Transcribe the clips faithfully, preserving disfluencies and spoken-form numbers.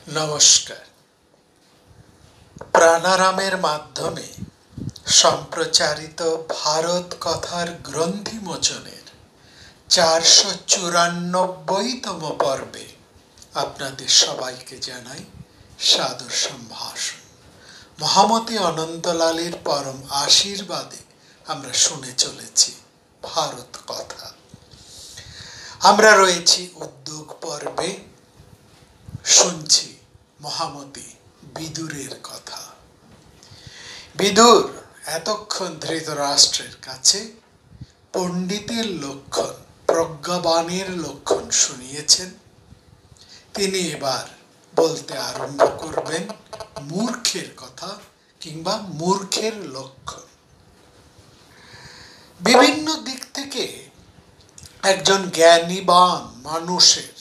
নমস্কার। প্রাণারামের মাধ্যমে সম্প্রচারিত ভারত কথার গ্রন্থিমোচনের চারশো চুরানব্বইতম পর্বে আপনাদের সবাইকে জানাই সাদর সম্ভাষণ। মহামতি অনন্তলালের পরম আশীর্বাদে আমরা শুনে চলেছি ভারত কথা। আমরা রয়েছি উদ্যোগ পর্বে, শুনছি মহামতি বিদুরের কথা। বিদুর এতক্ষণ ধৃতরাষ্ট্রের কাছে পণ্ডিতের লক্ষণ, প্রজ্ঞাবানের লক্ষণ শুনিয়েছেন। তিনি এবার বলতে আরম্ভ করবেন মূর্খের কথা কিংবা মূর্খের লক্ষণ। বিভিন্ন দিক থেকে একজন জ্ঞানীবান মানুষের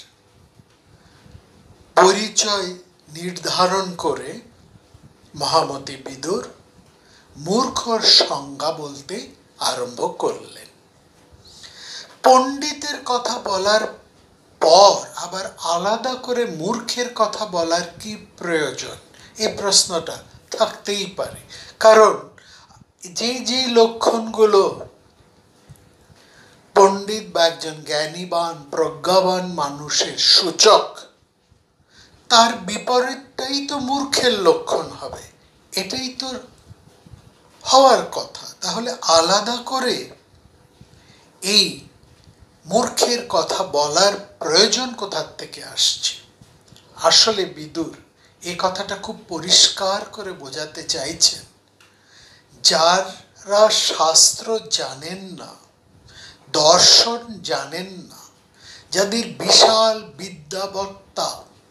পরিচয় নির্ধারণ করে মহামতি বিদুর মূর্খর সংজ্ঞা বলতে আরম্ভ করলেন। পণ্ডিতের কথা বলার পর আবার আলাদা করে মূর্খের কথা বলার কি প্রয়োজন, এই প্রশ্নটা থাকতেই পারে। কারণ যে যে লক্ষণগুলো পণ্ডিত বা একজন জ্ঞানীবান প্রজ্ঞাবান মানুষের সূচক, তার বিপরীতটাই তো মূর্খের লক্ষণ হবে, এটাই তো হওয়ার কথা। তাহলে আলাদা করে এই মূর্খের কথা বলার প্রয়োজন কোথা থেকে আসছে? আসলে বিদুর এই কথাটা খুব পরিষ্কার করে বোঝাতে চাইছেন, যারা শাস্ত্র জানেন না, দর্শন জানেন না, যাদের বিশাল বিদ্যাবত্তা,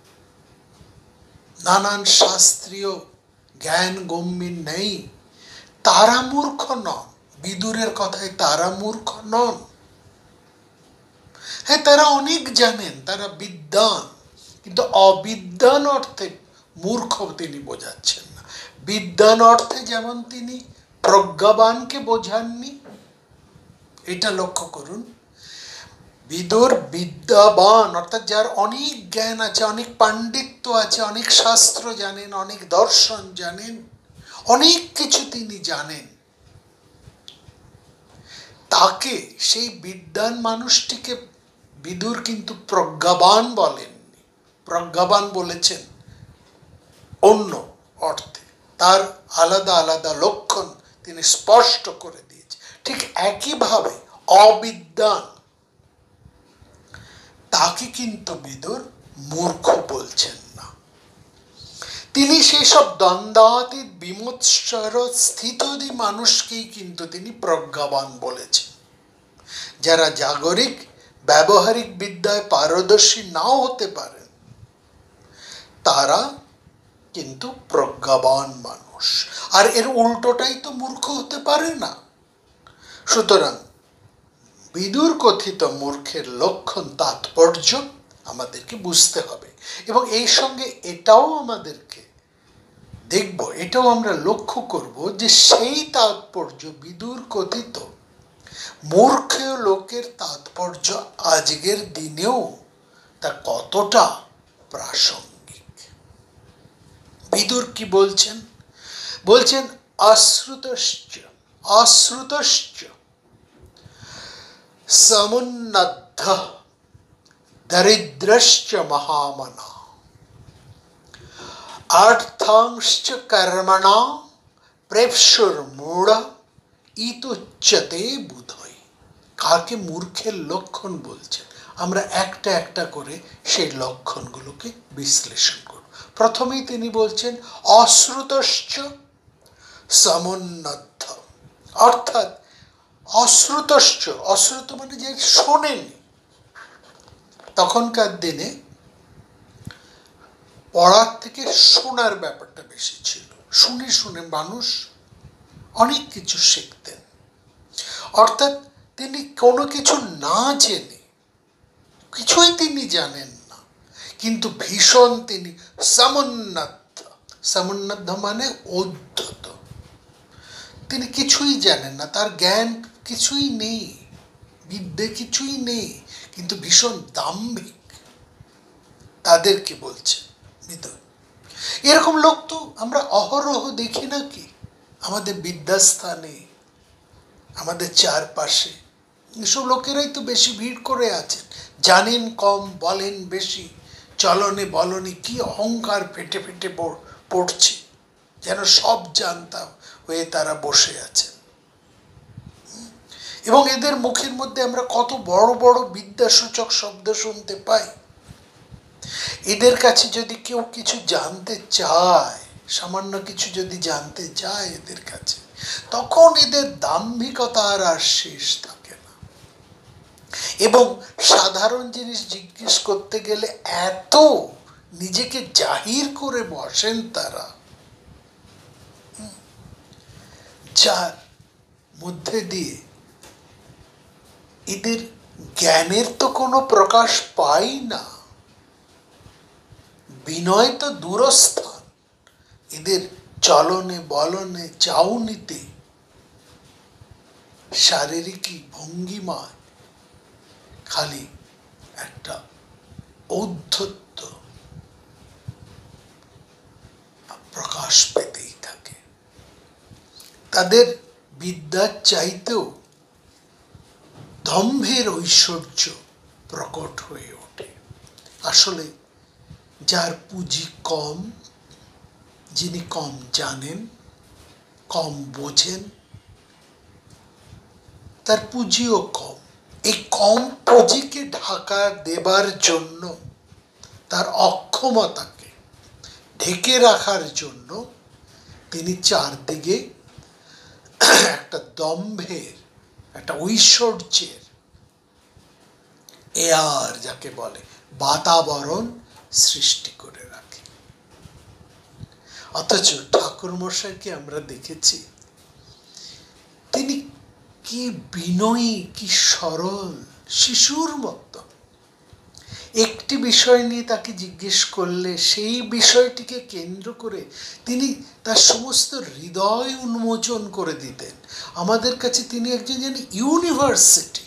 নানান শাস্ত্রীয় জ্ঞান গম্যিন নেই, তারা মূর্খ নন। বিদুরের কথায় তারা মূর্খ নন। হ্যাঁ, তারা অনেক জানেন, তারা বিদ্বান, কিন্তু অবিদ্বান অর্থে মূর্খ তিনি বোঝাচ্ছেন না। বিদ্বান অর্থে যেমন তিনি প্রজ্ঞাবানকে বোঝাননি, এটা লক্ষ্য করুন। বিদুর বিদ্যাবান অর্থাৎ যার অনেক জ্ঞান আছে, অনেক পাণ্ডিত্য আছে, অনেক শাস্ত্র জানেন, অনেক দর্শন জানেন, অনেক কিছু তিনি জানেন, তাকে, সেই বিদ্বান মানুষটিকে বিদুর কিন্তু প্রজ্ঞাবান বলেননি। প্রজ্ঞাবান বলেছেন অন্য অর্থে, তার আলাদা আলাদা লক্ষণ তিনি স্পষ্ট করে দিয়েছেন। ঠিক একইভাবে অবিদ্বান, তাকে কিন্তু বিদুর মূর্খ বলছেন না। তিনি সেসব দ্বন্দ্বাতীত বিমুৎসর স্থিতধী মানুষকেই কিন্তু তিনি প্রজ্ঞাবান বলেছেন। যারা জাগরিক ব্যবহারিক বিদ্যায় পারদর্শী নাও হতে পারেন, তারা কিন্তু প্রজ্ঞাবান মানুষ। আর এর উল্টোটাই তো মূর্খ হতে পারে না। সুতরাং বিদুর কথিত মূর্খের লক্ষণ তাৎপর্য আমাদেরকে বুঝতে হবে, এবং এই সঙ্গে এটাও আমাদেরকে দেখব, এটাও আমরা লক্ষ্য করব যে সেই তাৎপর্য বিদুর কথিত মূর্খ লোকের তাৎপর্য আজকের দিনেও তা কতটা প্রাসঙ্গিক। বিদুর কি বলছেন? বলছেন অশ্রুতশ্চ অশ্রুতশ্চ সমুন্নদ্ধ দরিদ্রশ্চ মহামনা অর্থাংশ্চ কর্মণা প্রেপসুর্মূঢ় ইতুচ্যতে বুধই। কাকে মূর্খের লক্ষণ বলছেন? আমরা একটা একটা করে সেই লক্ষণগুলোকে বিশ্লেষণ করব। প্রথমেই তিনি বলছেন অশ্রুতশ্চ সমুন্নদ্ধ, অর্থাৎ অশ্রুতশ্চ, অশ্রুত মানে যে শোনেনি। তখনকার দিনে পড়ার থেকে শোনার ব্যাপারটা বেশি ছিল। শুনে শুনে মানুষ অনেক কিছু শিখতেন। অর্থাৎ তিনি কোনো কিছু না জেনে, কিছুই তিনি জানেন না, কিন্তু ভীষণ তিনি সমুন্নত, সমুন্নত মানে উদ্ধত, তিনি কিছুই জানেন না, তার জ্ঞান কিছুই নেই, বিদ্যে কিছুই নেই, কিন্তু ভীষণ দাম্ভিক, তাদেরকে বলছে বিদুর। এরকম লোক তো আমরা অহরহ দেখি নাকি আমাদের বিদ্যাস্থানে, আমাদের চারপাশে। এসব লোকেরাই তো বেশি ভিড় করে আছেন, জানেন কম বলেন বেশি, চলনে বলনে কি অহংকার ফেটে ফেটে পড়ছে, যেন সব জানতা হয়ে তারা বসে আছেন। এবং এদের মুখের মধ্যে আমরা কত বড় বড় বিদ্যাসূচক শব্দ শুনতে পাই। এদের কাছে যদি কেউ কিছু জানতে চায়, সামান্য কিছু যদি জানতে চায় এদের কাছে, তখন এদের দাম্ভিকতার আর শেষ থাকে না। এবং সাধারণ জিনিস জিজ্ঞেস করতে গেলে এত নিজেকে জাহির করে বসেন তারা, যার মধ্যে দিয়ে এদের জ্ঞানের তো কোনো প্রকাশ পাই না, বিনয় তো দূরস্থান। এদের চলনে বলনে চাউনিতে শারীরিক ভঙ্গিমায় খালি একটা ঔদ্ধত্য প্রকাশ পেতেই থাকে। তাদের বিদ্যার চাইতেও দম্ভের ঐশ্বর্য প্রকট হয়ে ওঠে। আসলে যার পুঁজি কম, যিনি কম জানেন, কম বোঝেন, তার পুঁজিও কম। এই কম পুঁজিকে ঢাকা দেবার জন্য, তার অক্ষমতাকে ঢেকে রাখার জন্য তিনি চারদিকে একটা দম্ভের, একটা ঐশ্বর্যের এয়ার যাকে বলে বাতাবরণ সৃষ্টি করে রাখে। অথচ ঠাকুর মশাইকে আমরা দেখেছি তিনি কি বিনয়ী, কি সরল, শিশুর মতো। একটি বিষয় নিয়ে তাকে জিজ্ঞেস করলে সেই বিষয়টিকে কেন্দ্র করে তিনি তার সমস্ত হৃদয় উন্মোচন করে দিতেন। আমাদের কাছে তিনি একজন যেন ইউনিভার্সিটি,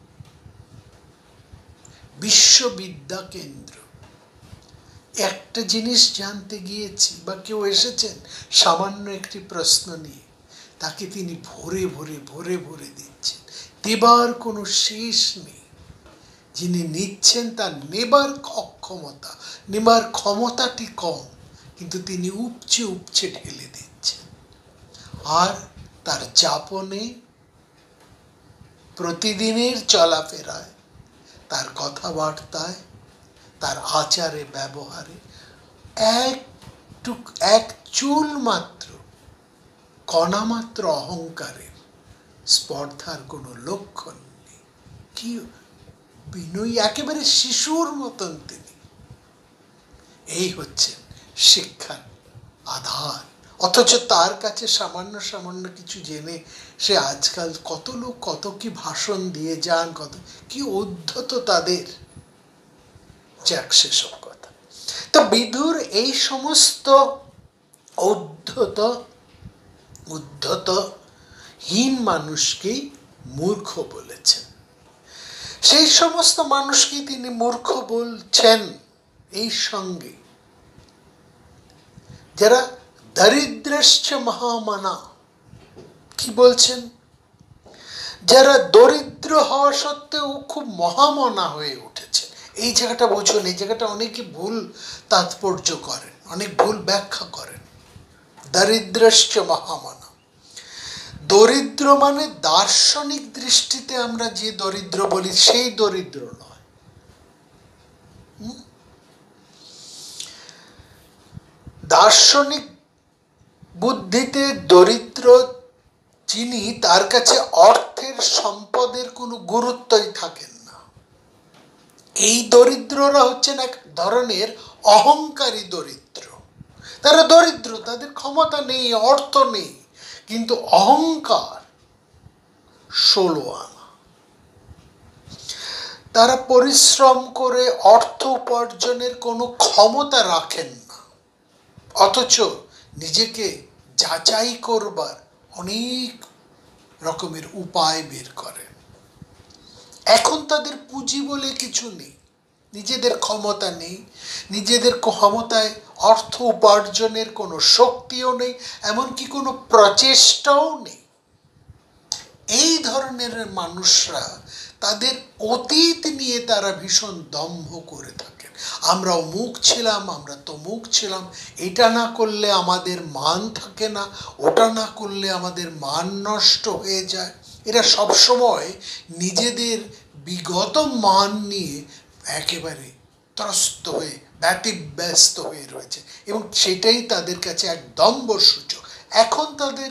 বিশ্ববিদ্যা কেন্দ্র। একটা জিনিস জানতে গিয়েছি বা কেউ এসেছেন সামান্য একটি প্রশ্ন নিয়ে, তাকে তিনি ভরে ভরে ভরে ভরে দিচ্ছেন, দেবার কোনো শেষ নেই। যিনি নিচ্ছেন তার নেবার অক্ষমতা, নেবার ক্ষমতাটি কম, কিন্তু তিনি উপচে উপচে ঢেলে দিচ্ছেন। আর তার যাপনে, প্রতিদিনের চলাফেরায়, তার কথাবার্তায়, তার আচারে ব্যবহারে একটুক এক চুল মাত্র, কণা মাত্র অহংকারের স্পর্ধার কোনো লক্ষণ নেই। কি বিনয়ী, একেবারে শিশুর মতন তিনি। এই হচ্ছে শিক্ষার আধার। অথচ তার কাছে সামান্য সামান্য কিছু জেনে সে আজকাল কত লোক কত কি ভাষণ দিয়ে যান, কত কি উদ্ধত তাদের, যাক সেসব কথা। তো বিদুর এই সমস্ত উদ্ধত উদ্ধত হীন মানুষকেই মূর্খ বলেছেন। সেই সমস্ত মানুষকে তিনি মূর্খ বলছেন এই সঙ্গে যারা দরিদ্রশ্চ মহামনা। কি বলছেন? যারা দরিদ্র হওয়া সত্ত্বেও খুব মহামনা হয়ে উঠেছে। এই জায়গাটা বুঝুন, এই জায়গাটা অনেকে ভুল তাৎপর্য করেন, অনেক ভুল ব্যাখ্যা করেন। দরিদ্রশ্চ মহামনা, দরিদ্র মানে দার্শনিক দৃষ্টিতে আমরা যে দরিদ্র বলি সেই দরিদ্র নয়। দার্শনিক বুদ্ধিতে দরিদ্র যিনি, তার কাছে অর্থের সম্পদের কোনো গুরুত্বই থাকেন না। এই দরিদ্ররা হচ্ছেন এক ধরনের অহংকারী দরিদ্র। তারা দরিদ্র, তাদের ক্ষমতা নেই, অর্থ নেই, কিন্তু অহংকার ষোলো আনা। তারা পরিশ্রম করে অর্থ উপার্জনের কোনো ক্ষমতা রাখেন না, অথচ নিজেকে যাচাই করবার অনেক রকমের উপায় বের করেন। এখন তাদের পুঁজি বলে কিছু নেই, নিজেদের ক্ষমতা নেই, নিজেদের ক্ষমতায় অর্থ উপার্জনের কোনো শক্তিও নেই, এমনকি কোনো প্রচেষ্টাও নেই। এই ধরনের মানুষরা তাদের অতীত নিয়ে তারা ভীষণ দম্ভ করে থাকেন। আমরা অমুক ছিলাম, আমরা তমুক ছিলাম, এটা না করলে আমাদের মান থাকে না, ওটা না করলে আমাদের মান নষ্ট হয়ে যায়। এরা সবসময় নিজেদের বিগত মান নিয়ে একেবারে ত্রস্ত হয়ে ব্যতিব্যস্ত হয়ে রয়েছে এবং সেটাই তাদের কাছে এক দম্ভ সূচক। এখন তাদের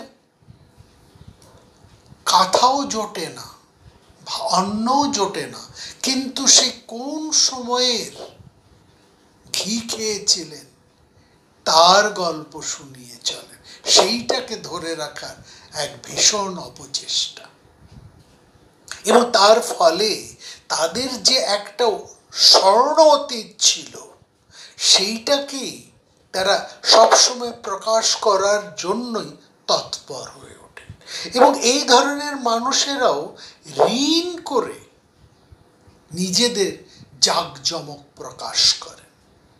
কথাও জোটে না, অন্নও জোটে না, কিন্তু সে কোন সময়ের ঘি খেয়েছিলেন তার গল্প শুনিয়ে চলেন, সেইটাকে ধরে রাখার এক ভীষণ অপচেষ্টা। এবং তার ফলে তাদের যে একটা স্বর্ণ অতীত ছিল সেইটাকেই তারা সবসময় প্রকাশ করার জন্যই তৎপর হয়ে ওঠে। এবং এই ধরনের মানুষেরাও ঋণ করে নিজেদের জাঁকজমক প্রকাশ করেন।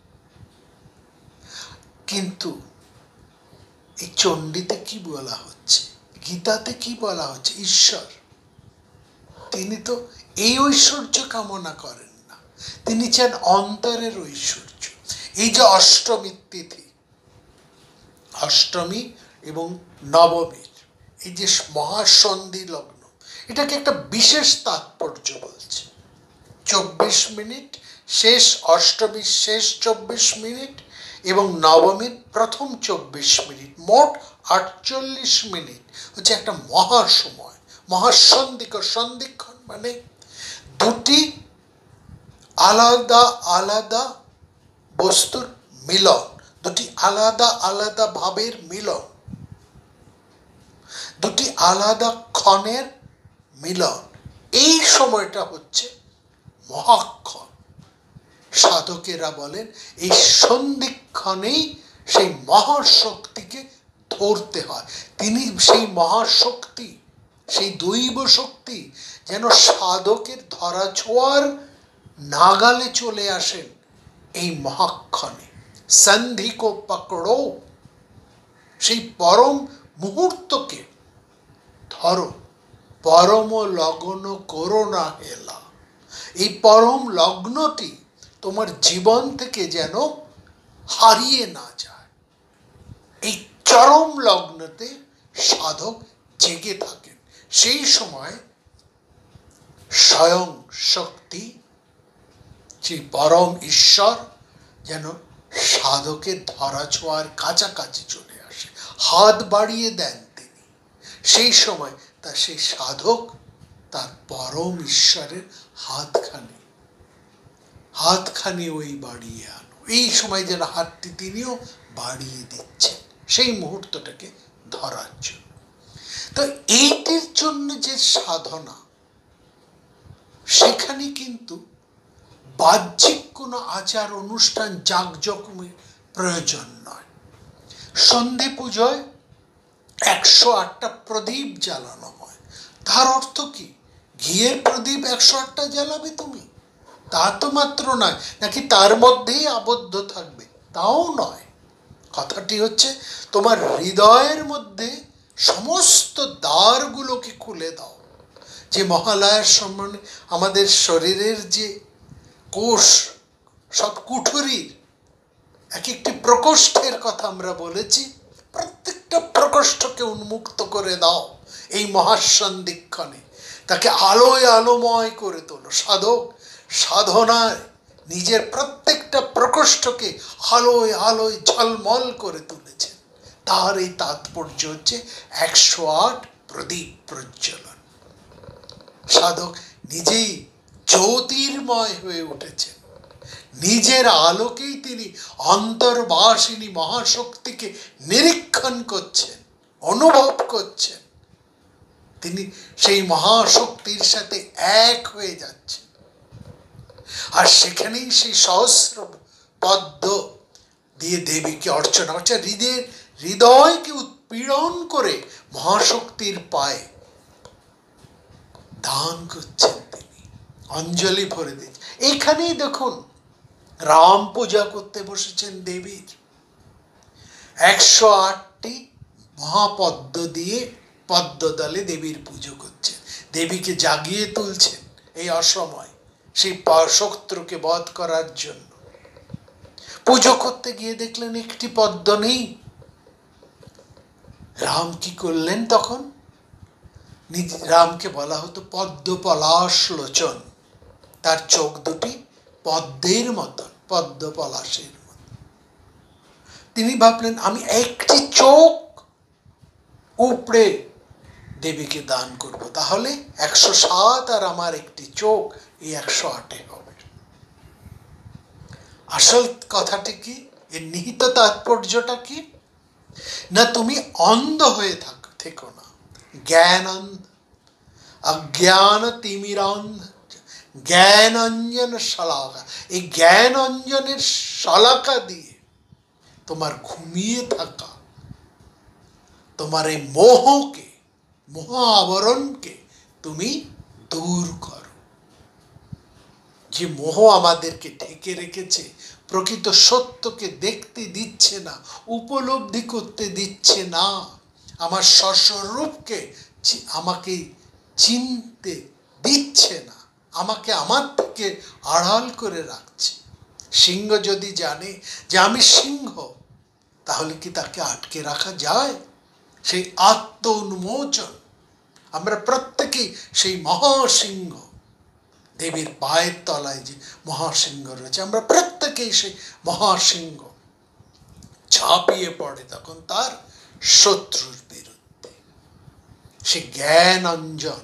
কিন্তু এই চণ্ডীতে কি বলা হচ্ছে, গীতাতে কি বলা হচ্ছে? ঈশ্বর তিনি তো এই ঐশ্বর্য কামনা করেন না, তিনি চান অন্তরের ঐশ্বর্য। এই যে অষ্টমী তিথি, অষ্টমী এবং নবমীর এই যে মহাসন্ধি লগ্ন, এটাকে একটা বিশেষ তাৎপর্য বলছে। চব্বিশ মিনিট শেষ, অষ্টমীর শেষ চব্বিশ মিনিট এবং নবমীর প্রথম চব্বিশ মিনিট, মোট আটচল্লিশ মিনিট হচ্ছে একটা মহাসময়, মহাসন্ধিক্ষণ। সন্ধিক্ষণ মানে দুটি আলাদা আলাদা বস্তুর মিলন, দুটি আলাদা আলাদা ভাবের মিলন, দুটি আলাদা ক্ষণের মিলন। এই সময়টা হচ্ছে মহাক্ষণ। সাধকেরা বলেন এই সন্ধিক্ষণেই সেই মহাশক্তিকে ধরতে হয়। তিনি সেই মহাশক্তি, সেই দৈব শক্তি যেন সাধকের ধরা ছোঁয়ার নাগালে চলে আসেন এই মহাক্ষণে। সন্ধি কো পকড়ো, সেই পরম মুহূর্তকে ধরো, পরম লগ্ন করো না হেলা। এই পরম লগ্নটি তোমার জীবন থেকে যেন হারিয়ে না যায়। এই চরম লগ্নতে সাধক জেগে থাকেন। সেই সময় স্বয়ং শক্তি, সেই পরম ঈশ্বর যেন সাধকের ধরা ছোঁয়ার কাছাকাছি চলে আসে, হাত বাড়িয়ে দেন তিনি। সেই সময় তা সেই সাধক তার পরম ঈশ্বরের হাতখানি হাতখানি ওই বাড়িয়ে আনো, এই সময় যেন হাতটি তিনিও বাড়িয়ে দিচ্ছেন সেই মুহূর্তটাকে ধরার জন্য। তো এইটির জন্য যে সাধনা, সেখানে কিন্তু বাহ্যিক কোনো আচার অনুষ্ঠান জাঁকজমকের প্রয়োজন নয়। সন্ধি পুজোয় একশো আটটা প্রদীপ জ্বালানো হয়। তার অর্থ কি ঘিয়ের প্রদীপ একশো আটটা জ্বালাবে তুমি? তা তো মাত্র নয়। নাকি তার মধ্যেই আবদ্ধ থাকবে? তাও নয়। কথাটি হচ্ছে তোমার হৃদয়ের মধ্যে সমস্ত দ্বারগুলোকে খুলে দাও। যে মহালয়ার সম্মানে আমাদের শরীরের যে কোষ, সব কুঠুরির এক একটি প্রকোষ্ঠের কথা আমরা বলেছি, প্রত্যেকটা প্রকোষ্ঠকে উন্মুক্ত করে দাও এই মহাসন্ধিক্ষণে। তাকে আলোয় আলোময় করে তোলো। সাধক সাধনায় নিজের প্রত্যেকটা প্রকোষ্ঠকে আলোয় আলোয় ঝলমল করে তুলেছেন। তার এই তাৎপর্য হচ্ছে একশো আট প্রদীপ প্রজ্বলন। সাধক নিজেই জ্যোতির্ময় হয়ে উঠেছেন। নিজের আলোকেই তিনি অন্তর্বাসিনী মহাশক্তিকে নিরীক্ষণ করছেন, অনুভব করছেন। তিনি সেই মহাশক্তির সাথে এক হয়ে যাচ্ছেন। আর সেখানেই সেই সহস্র পদ্ম দিয়ে দেবীকে অর্চনা করছে। হৃদয়ের হৃদয়কে উৎপীড়ন করে মহাশক্তির পায়ে দান করছেন তিনি, অঞ্জলি ভরে দিচ্ছেন। এইখানেই দেখুন রাম পূজা করতে বসেছেন দেবীর। একশো আটটি মহাপদ্ম দিয়ে পদ্মদলে দেবীর পুজো করছেন, দেবীকে জাগিয়ে তুলছেন এই অসময় সেই শত্রুকে বধ করার জন্য। পুজো করতে গিয়ে দেখলেন একটি পদ্ম নেই। রাম কি করলেন তখন? রামকে বলা হতো পদ্ম পলাশ লোচন, তার চোখ দুটি পদ্মের মতন, পদ্ম পলাশের মতন। তিনি ভাবলেন আমি একটি চোখ উপড়ে দেবীকে দান করব, তাহলে একশো সাত আর আমার একটি চোখ, এই একশো আটে হবে। আসল কথাটি কি, এর নিহিত তাৎপর্যটা কি? না তুমি অন্ধ হয়ে থাক থেকো না, জ্ঞান অন্ধ, অজ্ঞান তিমিরান্ধ জ্ঞান অঞ্জন শালাকা, এই জ্ঞান অঞ্জনের শালাকা দিয়ে তোমার ঘুমিয়ে থাকা, তোমার এই মোহকে, মোহ আবরণকে তুমি দূর করো। যে মোহ আমাদেরকে ঢেকে রেখেছে, প্রকৃত সত্যকে দেখতে দিচ্ছে না, উপলব্ধি করতে দিচ্ছে না, আমার স্বস্বরূপকে আমাকে চিনতে দিচ্ছে না, আমাকে আমার থেকে আড়াল করে রাখছে। সিংহ যদি জানে যে আমি সিংহ, তাহলে কি তাকে আটকে রাখা যায়? সেই আত্ম উন্মোচন, আমরা প্রত্যেকেই সেই মহাসিংহ, দেবীর পায়ের তলায় যে মহাসিংহ রয়েছে, আমরা প্রত্যেকেই সেই মহাসিংহ। ঝাঁপিয়ে পড়ে তখন তার শত্রুর বিরুদ্ধে, সে জ্ঞান অঞ্জন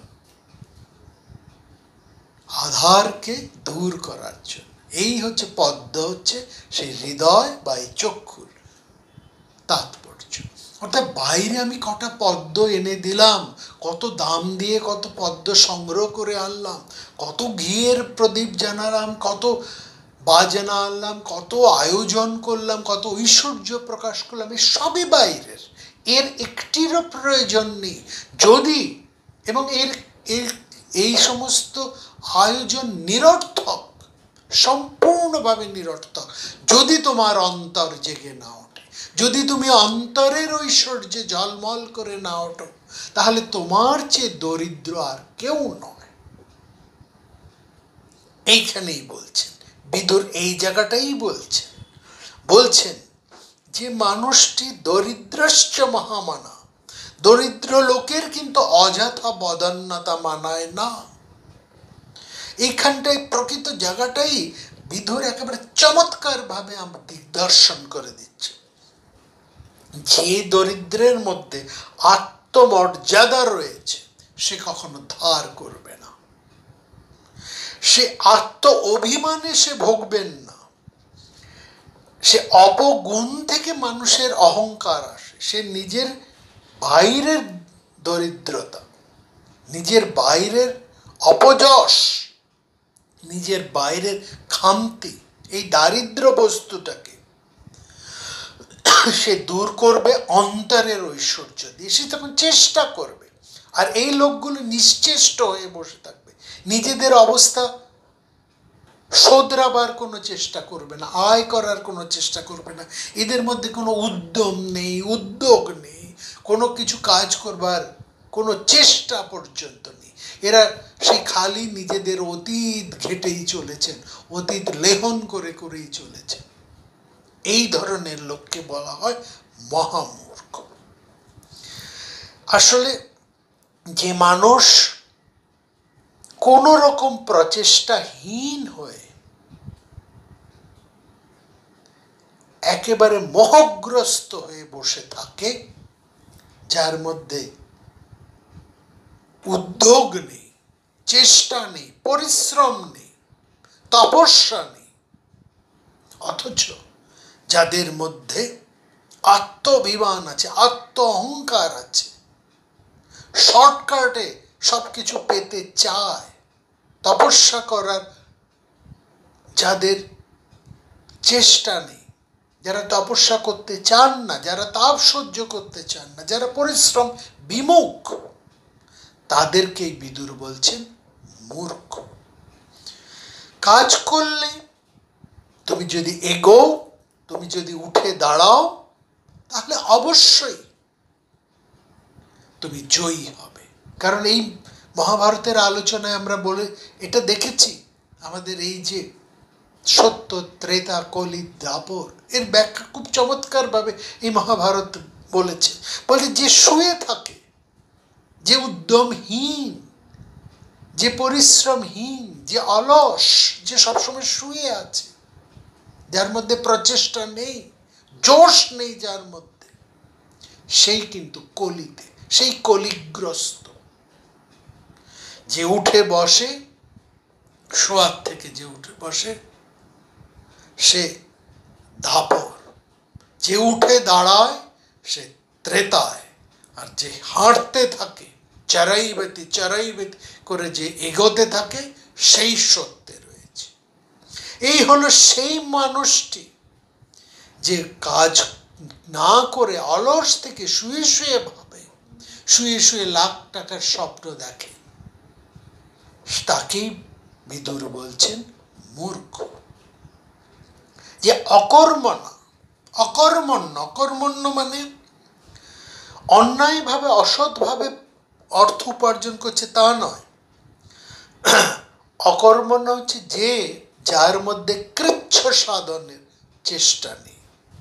আধারকে দূর করার জন্য। এই হচ্ছে পদ্ম, হচ্ছে সেই হৃদয় বা এই চক্ষুর তাৎপর্য। অর্থাৎ বাইরে আমি কটা পদ্ম এনে দিলাম, কত দাম দিয়ে কত পদ্ম সংগ্রহ করে আনলাম, কত ঘিয়ের প্রদীপ জানালাম, কত বাজনা আনলাম, কত আয়োজন করলাম, কত ঐশ্বর্য প্রকাশ করলাম, এই সবই বাইরের, এর একটিরও প্রয়োজন নেই যদি, এবং এর এর এই সমস্ত আয়োজন নিরর্থক, সম্পূর্ণভাবে নিরর্থক যদি তোমার অন্তর জেগে না ওঠে, যদি তুমি অন্তরের ঐশ্বর্যে ঝলমল করে না ওঠো, তাহলে তোমার চেয়ে দরিদ্র আর কেউ নয়। এইখানেই বলছেন বিদুর, এই জায়গাটাই বলছেন, বলছেন যে মানুষটি দরিদ্রশ্চ মহামানা, দরিদ্র লোকের কিন্তু অযথা বদান্যতা মানায় না। এইখানটাই প্রকৃত জায়গাটাই বিদুর একেবারে চমৎকার ভাবে আমরা দিগদর্শন করে দিচ্ছে। যে দরিদ্রের মধ্যে আত্মমর্যাদা রয়েছে, সে কখনো ধার করবে না, সে আত্ম অভিমানে সে ভোগবেন না, সে অপগুণ থেকে মানুষের অহংকার আসে, সে নিজের বাইরের দরিদ্রতা, নিজের বাইরের অপযশ, নিজের বাইরের খামতি, এই দারিদ্র বস্তুটাকে সে দূর করবে অন্তরের ঐশ্বর্য দিয়ে। সে তখন চেষ্টা করবে। আর এই লোকগুলো নিশ্চেষ্ট হয়ে বসে থাকবে, নিজেদের অবস্থা শোধরাবার কোনো চেষ্টা করবে না, আয় করার কোনো চেষ্টা করবে না, এদের মধ্যে কোনো উদ্যম নেই, উদ্যোগ নেই, কোনো কিছু কাজ করবার কোনো চেষ্টা পর্যন্ত নেই। এরা সেই খালি নিজেদের অতীত ঘেটেই চলেছেন, অতীত লেহন করে করেই চলেছেন। এই ধরনের লোককে বলা হয় মহামূর্খ। আসলে যে মানুষ কোন রকম প্রচেষ্টাহীন হয়ে একেবারে মোহগ্রস্ত হয়ে বসে থাকে, যার মধ্যে উদ্যোগ নেই, চেষ্টা নেই, পরিশ্রম নেই, তপস্যা নেই, অথচ যাদের মধ্যে আত্মাভিমান আছে, আত্ম অহংকার আছে, শর্টকাটে সবকিছু পেতে চায়, তপস্যা করার যাদের চেষ্টা নেই, যারা তপস্যা করতে চান না, যারা তাপ সহ্য করতে চান না, যারা পরিশ্রম বিমুখ, তাদেরকেই বিদুর বলছেন মূর্খ। কাজ করলে তুমি যদি এগোও, তুমি যদি উঠে দাঁড়াও, তাহলে অবশ্যই তুমি জয়ী হবে। কারণ এই মহাভারতের আলোচনায় আমরা বলে এটা দেখেছি, আমাদের এই যে সত্য, ত্রেতা, কলি, দাপর, এর ব্যাখ্যা খুব চমৎকার ভাবে এই মহাভারত বলেছে। বলে যে শুয়ে থাকে, যে উদ্যমহীন, যে পরিশ্রমহীন, যে অলস, যে সবসময় শুয়ে আছে, যার মধ্যে প্রচেষ্টা নেই, জোশ নেই যার মধ্যে, সেই কিন্তু কলিতে, সেই কলিগ্রস্ত। যে উঠে বসে, শোয়ার থেকে যে উঠে বসে, সে দাপর। যে উঠে দাঁড়ায়, সে ত্রেতায়। আর যে হাঁটতে থাকে, চরাইবেতি চরাইবেতি করে যে এগোতে থাকে, সেই সত্যে রয়েছে। এই হলো সেই মানুষটি যে কাজ না করে অলস থেকে শুয়ে শুয়ে ভাবে, শুয়ে শুয়ে লাখ টাকার স্বপ্ন দেখে, তাকেই বিদুর বলছেন মূর্খ। যে অকর্মণ্য, অকর্মণ্য অকর্মণ্য মানে অন্যায়ভাবে, অসৎভাবে অর্থ উপার্জন করছে তা নয়। অকর্মণ্য হচ্ছে যে যার মধ্যে কৃচ্ছ সাধনের চেষ্টা নেই,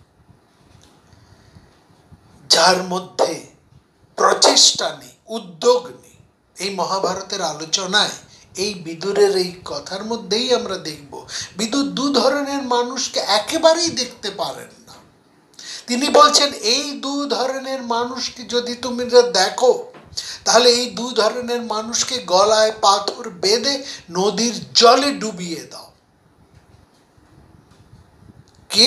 যার মধ্যে প্রচেষ্টা নেই, উদ্যোগ নেই। এই মহাভারতের আলোচনায় এই বিদুরের এই কথার মধ্যেই আমরা দেখব, বিদুর দু ধরনের মানুষকে একেবারেই দেখতে পারেন না। তিনি বলছেন এই দু ধরনের মানুষকে যদি তুমি দেখো, তাহলে এই দু ধরনের মানুষকে গলায় পাথর বেঁধে নদীর জলে ডুবিয়ে দাও। কে?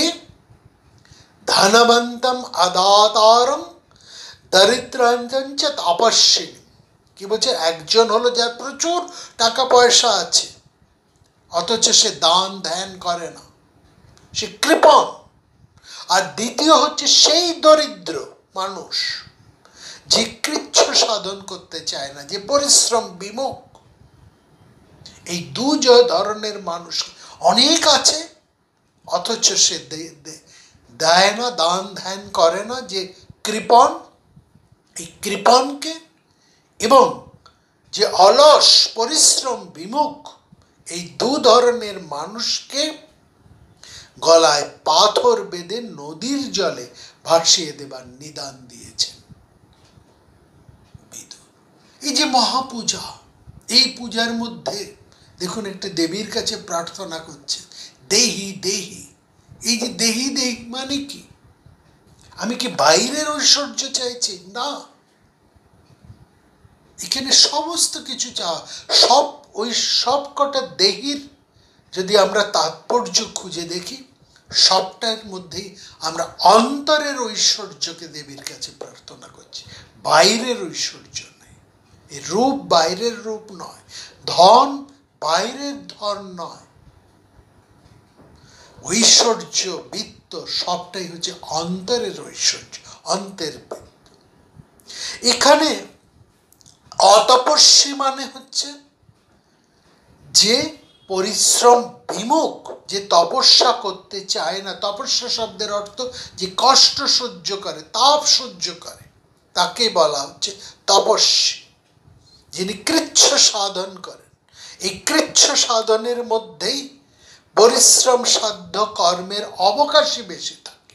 ধনবন্তম আদাতারম দরিদ্রাঞ্জন চ তপস্বিনী। কি বলছে? একজন হলো যার প্রচুর টাকা পয়সা আছে, অথচ সে দান ধ্যান করে না, সে কৃপণ। আর দ্বিতীয় হচ্ছে সেই দরিদ্র মানুষ যে কৃচ্ছ সাধন করতে চায় না, যে পরিশ্রম বিমুখ। এই দু ধরনের মানুষ অনেক আছে, অথচ সে দেয় না, দান ধ্যান করে না, যে কৃপণ। এই কৃপণকে এবং যে অলস পরিশ্রম বিমুখ, এই দু ধরনের মানুষকে গলায় পাথর বেঁধে নদীর জলে ভাসিয়ে দেবার নিদান দিয়েছেন বিদুর। এই যে মহাপূজা, এই পূজার মধ্যে দেখুন একটা দেবীর কাছে প্রার্থনা করছে, দেহি দেহি। এই যে দেহি দেহি মানে কি? আমি কি বাইরের ঐশ্বর্য চাইছি? না, এখানে সমস্ত কিছু চাওয়া, সব ওই সব কটা দেহির যদি আমরা তাৎপর্য খুঁজে দেখি, সবটার মধ্যেই আমরা অন্তরের ঐশ্বর্যকে দেবীর কাছে প্রার্থনা করছি, বাইরের ঐশ্বর্য নেই। এই রূপ বাইরের রূপ নয়, ধন বাইরের ধন নয়, ঐশ্বর্য বিত্ত সবটাই হচ্ছে অন্তরের ঐশ্বর্য, অন্তরের বিত্ত। এখানে অতপস্বী মানে হচ্ছে যে পরিশ্রম বিমুখ, যে তপস্যা করতে চায় না। তপস্যা শব্দের অর্থ যে কষ্ট সহ্য করে, তাপ সহ্য করে, তাকে বলা হচ্ছে তপস্বী। যিনি কৃচ্ছ সাধন করেন, এই কৃচ্ছ সাধনের মধ্যেই পরিশ্রম সাধ্য কর্মের অবকাশই বেশি থাকে।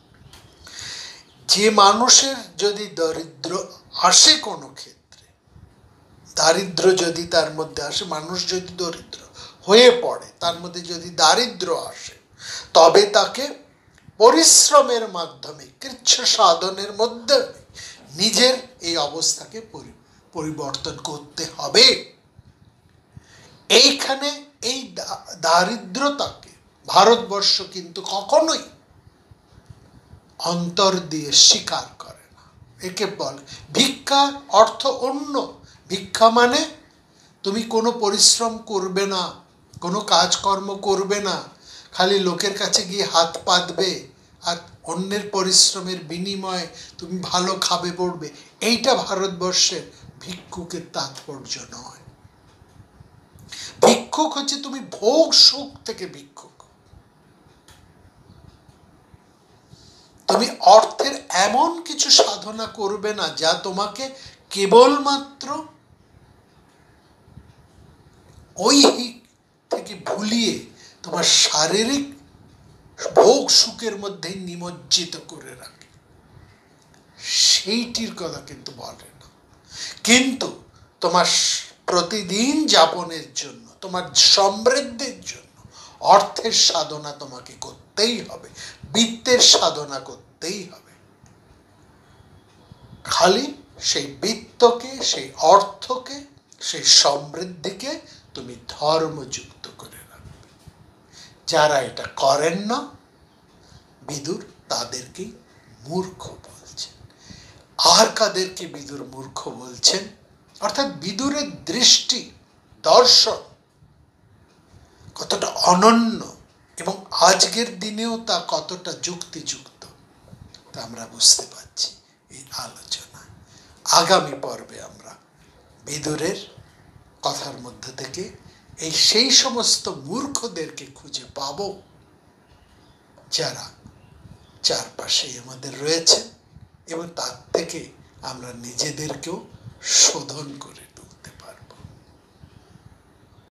যে মানুষের যদি দরিদ্র আসে কোনো ক্ষেত্রে, দারিদ্র যদি তার মধ্যে আসে, মানুষ যদি দরিদ্র হয়ে পড়ে, তার মধ্যে যদি দারিদ্র আসে, তবে তাকে পরিশ্রমের মাধ্যমে, কৃচ্ছ সাধনের মধ্যে নিজের এই অবস্থাকে পরিবর্তন করতে হবে। এইখানে এই দারিদ্রতাকে ভারতবর্ষ কিন্তু কখনোই অন্তর দিয়ে স্বীকার করে না। একে বলে ভিক্ষা, অর্থ অন্য। ভিক্ষা মানে তুমি কোনো পরিশ্রম করবে না, কোনো কাজকর্ম করবে না, খালি লোকের কাছে গিয়ে হাত পাতবে, আর অন্যের পরিশ্রমের বিনিময়ে তুমি ভালো খাবে পড়বে। এইটা ভারতবর্ষের ভিক্ষুকের তাৎপর্য নয়। ভিক্ষুক হচ্ছে তুমি ভোগ সুখ থেকে ভিক্ষুক, তুমি অর্থের এমন কিছু সাধনা করবে না যা তোমাকে কেবলমাত্র ঐহিক থেকে ভুলিয়ে তোমার শারীরিক ভোগ সুখের মধ্যে নিমজ্জিত করে রাখে, সেইটির কথা কিন্তু বলে না। কিন্তু তোমার প্রতিদিন যাপনের জন্য, তোমার সমৃদ্ধির জন্য অর্থের সাধনা তোমাকে করতেই হবে, বিত্তের সাধনা করতেই হবে। খালি সেই বিত্তকে, সেই অর্থকে, সেই সমৃদ্ধিকে তুমি ধর্মযুক্ত করে রাখবে। যারা এটা করেন না, বিদুর তাদেরকেই মূর্খ বলছেন। আর কাদেরকে বিদুর মূর্খ বলছেন? অর্থাৎ বিদুরের দৃষ্টি, দর্শন কতটা অনন্য এবং আজকের দিনেও তা কতটা যুক্তিযুক্ত তা আমরা বুঝতে পারছি এই আলোচনায়। আগামী পর্বে আমরা বিদুরের কথার মধ্যে থেকে এই সেই সমস্ত মূর্খদেরকে খুঁজে পাব যারা চারপাশে আমাদের রয়েছে, এবং তার থেকে আমরা নিজেদেরকেও শোধন করে